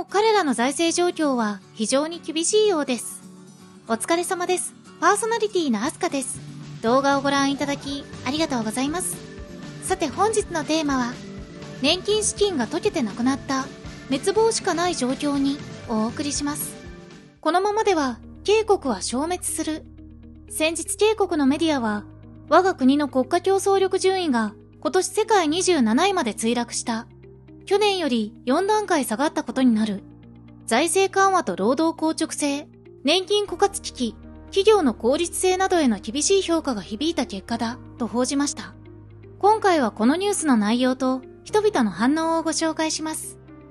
彼らの財政状況は非常に厳しいようです。お疲れ様です。パーソナリティのアスカです。動画をご覧いただきありがとうございます。さて本日のテーマは、年金資金が溶けてなくなった滅亡しかない状況にお送りします。このままでは渓谷は消滅する。先日渓谷のメディアは、我が国の国家競争力順位が今年世界27位まで墜落した。去年より4段階下がったことになる。財政緩和と労働硬直性、年金枯渇危機、企業の効率性などへの厳しい評価が響いた結果だ、と報じました。今回はこのニュースの内容と人々の反応をご紹介します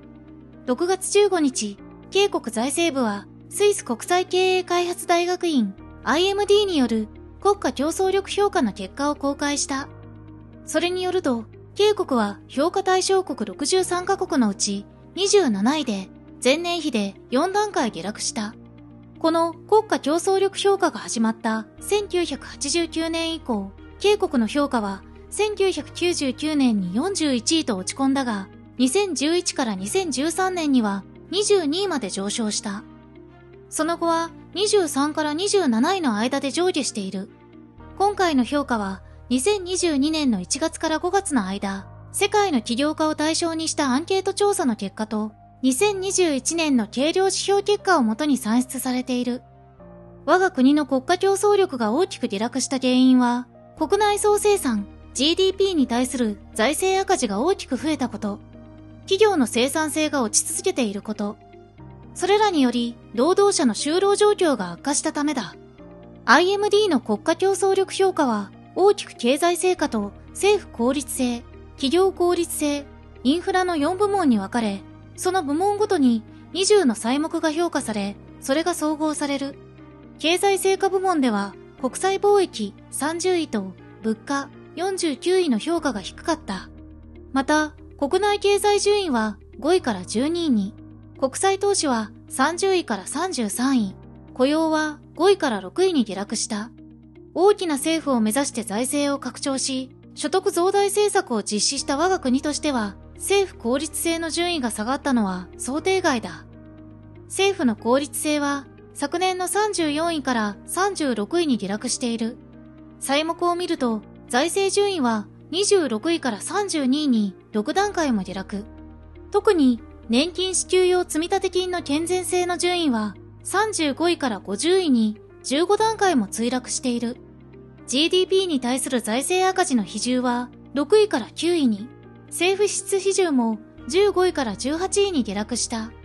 。6月15日、渓谷財政部はスイス国際経営開発大学院 IMD による国家競争力評価の結果を公開した。それによると、渓谷は評価対象国63カ国のうち27位で前年比で4段階下落した。この国家競争力評価が始まった1989年以降、渓谷の評価は1999年に41位と落ち込んだが、2011から2013年には22位まで上昇した。その後は23から27位の間で上下している。今回の評価は2022年の1月から5月の間、世界の起業家を対象にしたアンケート調査の結果と、2021年の計量指標結果をもとに算出されている。我が国の国家競争力が大きく下落した原因は、国内総生産 GDP に対する財政赤字が大きく増えたこと、企業の生産性が落ち続けていること、それらにより労働者の就労状況が悪化したためだ。IMD の国家競争力評価は、大きく経済成果と政府効率性、企業効率性、インフラの4部門に分かれ、その部門ごとに20の細目が評価され、それが総合される。経済成果部門では、国際貿易30位と物価49位の評価が低かった。また、国内経済順位は5位から12位に、国際投資は30位から33位、雇用は5位から6位に下落した。大きな政府を目指して財政を拡張し、所得増大政策を実施した我が国としては、政府効率性の順位が下がったのは想定外だ。政府の効率性は、昨年の34位から36位に下落している。細目を見ると、財政順位は26位から32位に6段階も下落。特に、年金支給用積立金の健全性の順位は、35位から50位に15段階も墜落している。GDP に対する財政赤字の比重は6位から9位に、政府支出比重も15位から18位に下落した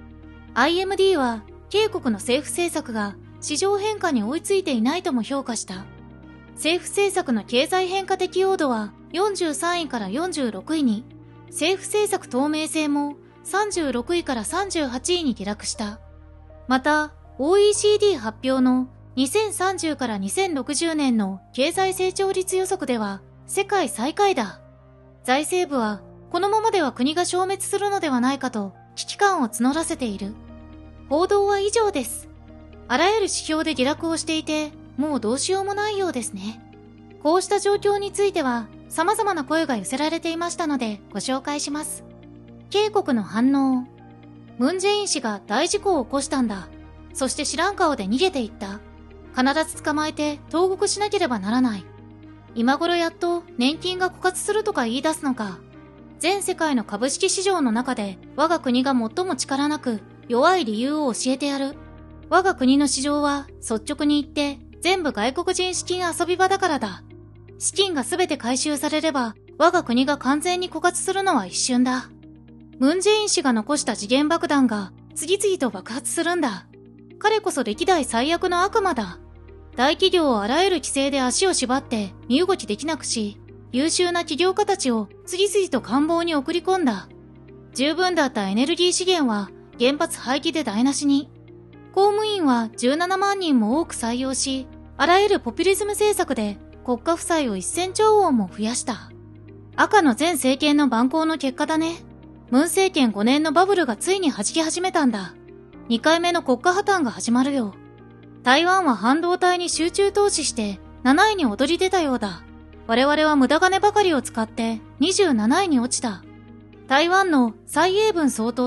。IMD は渓谷の政府政策が市場変化に追いついていないとも評価した。政府政策の経済変化適応度は43位から46位に、政府政策透明性も36位から38位に下落した。また、OECD 発表の2030から2060年の経済成長率予測では世界最下位だ。財政部はこのままでは国が消滅するのではないかと危機感を募らせている。報道は以上です。あらゆる指標で下落をしていて、もうどうしようもないようですね。こうした状況については様々な声が寄せられていましたのでご紹介します。渓谷の反応。ムンジェイン氏が大事故を起こしたんだ。そして知らん顔で逃げていった。必ず捕まえて投獄しなければならない。今頃やっと年金が枯渇するとか言い出すのか。全世界の株式市場の中で我が国が最も力なく弱い理由を教えてやる。我が国の市場は率直に言って全部外国人資金遊び場だからだ。資金がすべて回収されれば我が国が完全に枯渇するのは一瞬だ。ムンジェイン氏が残した時限爆弾が次々と爆発するんだ。彼こそ歴代最悪の悪魔だ。大企業をあらゆる規制で足を縛って身動きできなくし、優秀な起業家たちを次々と官房に送り込んだ。十分だったエネルギー資源は原発廃棄で台無しに。公務員は17万人も多く採用し、あらゆるポピュリズム政策で国家負債を1000兆ウォンも増やした。赤の前政権の蛮行の結果だね。ムン政権5年のバブルがついに弾き始めたんだ。2回目の国家破綻が始まるよ。台湾は半導体に集中投資して7位に躍り出たようだ。我々は無駄金ばかりを使って27位に落ちた。台湾の蔡英文総統と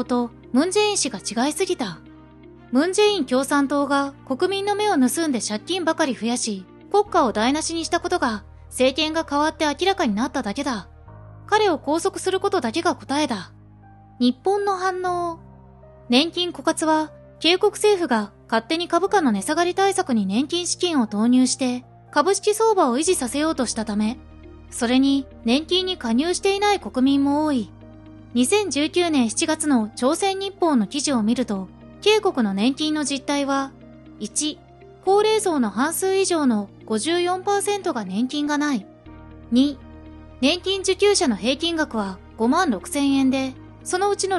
ムンジェイン氏が違いすぎた。ムンジェイン共産党が国民の目を盗んで借金ばかり増やし、国家を台無しにしたことが政権が変わって明らかになっただけだ。彼を拘束することだけが答えだ。日本の反応。年金枯渇は、警告政府が勝手に株価の値下がり対策に年金資金を投入して、株式相場を維持させようとしたため、それに年金に加入していない国民も多い。2019年7月の朝鮮日報の記事を見ると、警告の年金の実態は、1、高齢層の半数以上の 54% が年金がない。2、年金受給者の平均額は5万6千円で、そのうちの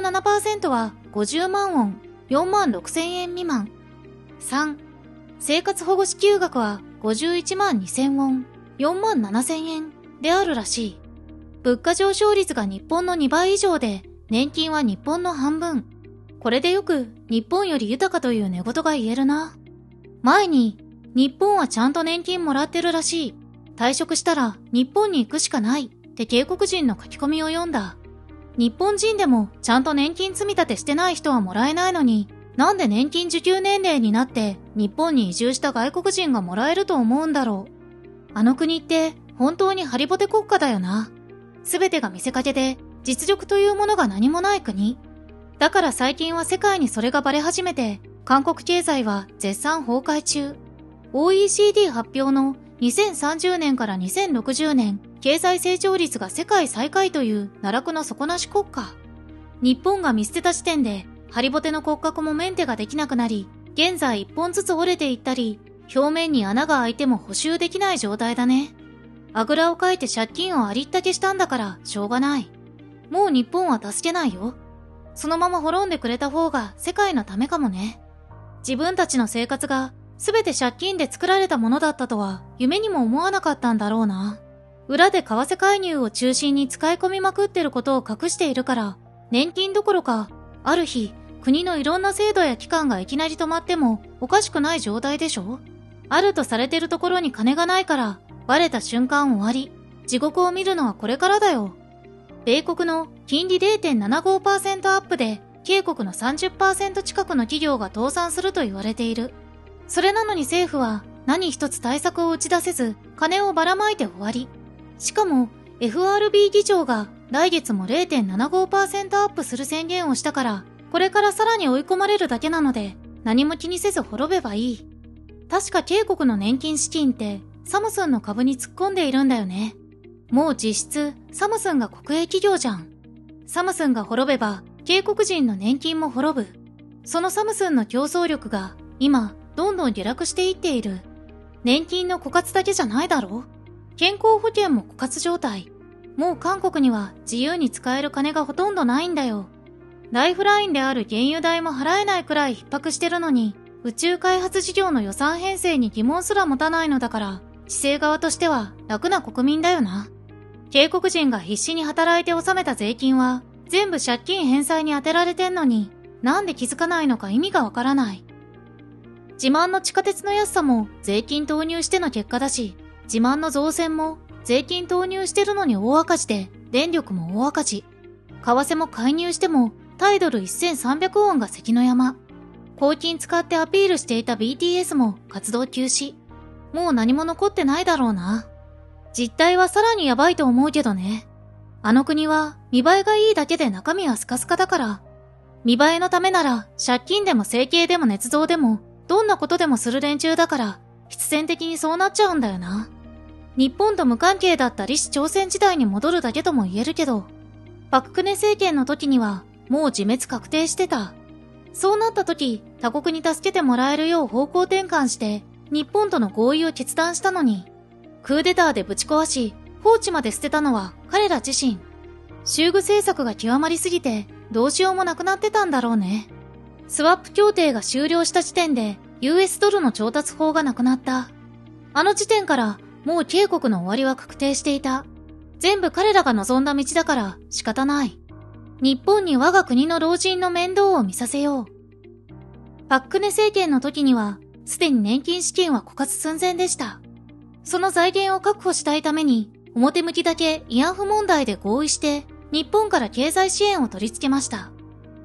67% は50万ウォン、4万6千円未満。3、生活保護支給額は51万2千ウォン、4万7千円であるらしい。物価上昇率が日本の2倍以上で、年金は日本の半分。これでよく日本より豊かという寝言が言えるな。前に、日本はちゃんと年金もらってるらしい。退職したら日本に行くしかないって警告人の書き込みを読んだ。日本人でもちゃんと年金積み立てしてない人はもらえないのに、なんで年金受給年齢になって日本に移住した外国人がもらえると思うんだろう。あの国って本当にハリボテ国家だよな。すべてが見せかけで実力というものが何もない国。だから最近は世界にそれがバレ始めて、韓国経済は絶賛崩壊中。OECD 発表の2030年から2060年経済成長率が世界最下位という奈落の底なし国家。日本が見捨てた時点でハリボテの骨格もメンテができなくなり、現在1本ずつ折れていったり、表面に穴が開いても補修できない状態だね。あぐらをかいて借金をありったけしたんだからしょうがない。もう日本は助けないよ。そのまま滅んでくれた方が世界のためかもね。自分たちの生活がすべて借金で作られたものだったとは夢にも思わなかったんだろうな。裏で為替介入を中心に使い込みまくってることを隠しているから、年金どころか、ある日、国のいろんな制度や機関がいきなり止まってもおかしくない状態でしょ？あるとされてるところに金がないから、バレた瞬間終わり。地獄を見るのはこれからだよ。米国の金利 0.75% アップで、警告の 30% 近くの企業が倒産すると言われている。それなのに政府は何一つ対策を打ち出せず、金をばらまいて終わり。しかも、FRB 議長が来月も 0.75% アップする宣言をしたから、これからさらに追い込まれるだけなので、何も気にせず滅べばいい。確か警告の年金資金って、サムスンの株に突っ込んでいるんだよね。もう実質、サムスンが国営企業じゃん。サムスンが滅べば、警告人の年金も滅ぶ。そのサムスンの競争力が、今、どんどん下落していっている。年金の枯渇だけじゃないだろ？健康保険も枯渇状態。もう韓国には自由に使える金がほとんどないんだよ。ライフラインである原油代も払えないくらい逼迫してるのに、宇宙開発事業の予算編成に疑問すら持たないのだから、地政側としては楽な国民だよな。警告人が必死に働いて納めた税金は、全部借金返済に充てられてんのに、なんで気づかないのか意味がわからない。自慢の地下鉄の安さも税金投入しての結果だし、自慢の造船も税金投入してるのに大赤字で、電力も大赤字。為替も介入しても、タイドル1300ウォンが関の山。公金使ってアピールしていた BTS も活動休止。もう何も残ってないだろうな。実態はさらにやばいと思うけどね。あの国は見栄えがいいだけで中身はスカスカだから。見栄えのためなら借金でも整形でも捏造でもどんなことでもする連中だから必然的にそうなっちゃうんだよな。日本と無関係だった李氏朝鮮時代に戻るだけとも言えるけど、パククネ政権の時にはもう自滅確定してた。そうなった時、他国に助けてもらえるよう方向転換して日本との合意を決断したのに、クーデターでぶち壊し、放置まで捨てたのは彼ら自身。修具政策が極まりすぎて、どうしようもなくなってたんだろうね。スワップ協定が終了した時点で、US ドルの調達法がなくなった。あの時点から、もう警告の終わりは確定していた。全部彼らが望んだ道だから仕方ない。日本に我が国の老人の面倒を見させよう。パククネ政権の時には、すでに年金資金は枯渇寸前でした。その財源を確保したいために、表向きだけ慰安婦問題で合意して、日本から経済支援を取り付けました。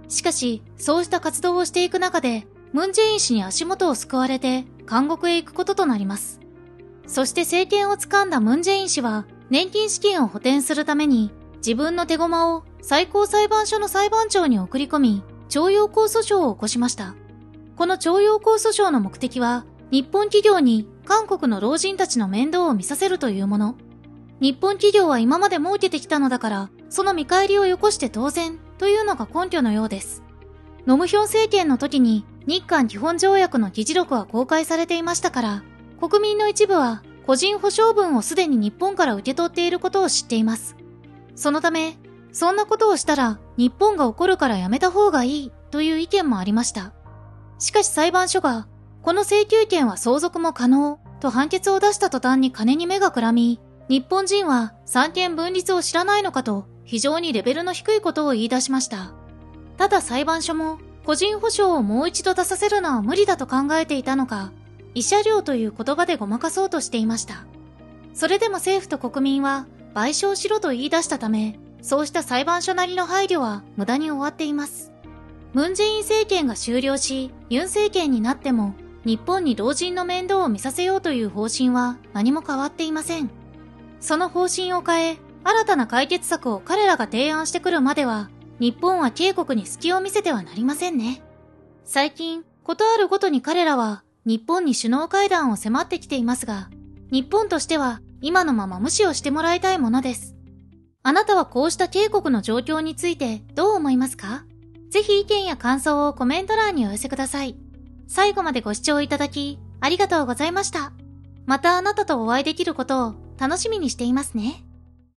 しかし、そうした活動をしていく中で、ムン・ジェイン氏に足元を救われて、監獄へ行くこととなります。そして政権を掴んだムン・ジェイン氏は、年金資金を補填するために、自分の手駒を最高裁判所の裁判長に送り込み、徴用工訴訟を起こしました。この徴用工訴訟の目的は、日本企業に韓国の老人たちの面倒を見させるというもの。日本企業は今まで儲けてきたのだから、その見返りをよこして当然というのが根拠のようです。ノムヒョン政権の時に日韓基本条約の議事録は公開されていましたから、国民の一部は個人保証分をすでに日本から受け取っていることを知っています。そのため、そんなことをしたら日本が怒るからやめた方がいいという意見もありました。しかし裁判所が、この請求権は相続も可能と判決を出した途端に金に目がくらみ、日本人は三権分立を知らないのかと非常にレベルの低いことを言い出しました。ただ裁判所も個人保証をもう一度出させるのは無理だと考えていたのか、慰謝料という言葉でごまかそうとしていました。それでも政府と国民は賠償しろと言い出したため、そうした裁判所なりの配慮は無駄に終わっています。ムン・ジェイン政権が終了し、ユン政権になっても日本に老人の面倒を見させようという方針は何も変わっていません。その方針を変え、新たな解決策を彼らが提案してくるまでは、日本は警国に隙を見せてはなりませんね。最近、ことあるごとに彼らは日本に首脳会談を迫ってきていますが、日本としては今のまま無視をしてもらいたいものです。あなたはこうした警国の状況についてどう思いますか？ぜひ意見や感想をコメント欄にお寄せください。最後までご視聴いただきありがとうございました。またあなたとお会いできることを楽しみにしていますね。